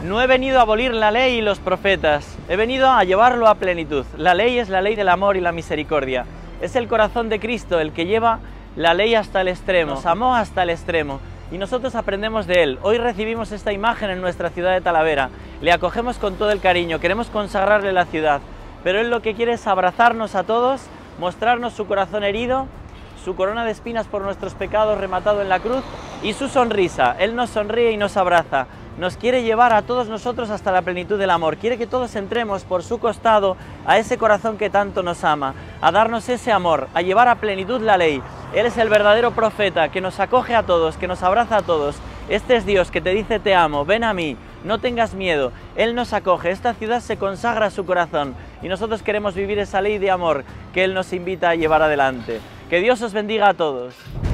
No he venido a abolir la ley y los profetas, he venido a llevarlo a plenitud. La ley es la ley del amor y la misericordia. Es el corazón de Cristo el que lleva la ley hasta el extremo, nos amó hasta el extremo y nosotros aprendemos de él. Hoy recibimos esta imagen en nuestra ciudad de Talavera, le acogemos con todo el cariño, queremos consagrarle la ciudad, pero él lo que quiere es abrazarnos a todos, mostrarnos su corazón herido, su corona de espinas por nuestros pecados rematado en la cruz y su sonrisa. Él nos sonríe y nos abraza. Nos quiere llevar a todos nosotros hasta la plenitud del amor. Quiere que todos entremos por su costado a ese corazón que tanto nos ama, a darnos ese amor, a llevar a plenitud la ley. Él es el verdadero profeta que nos acoge a todos, que nos abraza a todos. Este es Dios que te dice te amo, ven a mí, no tengas miedo. Él nos acoge, esta ciudad se consagra a su corazón y nosotros queremos vivir esa ley de amor que Él nos invita a llevar adelante. Que Dios os bendiga a todos.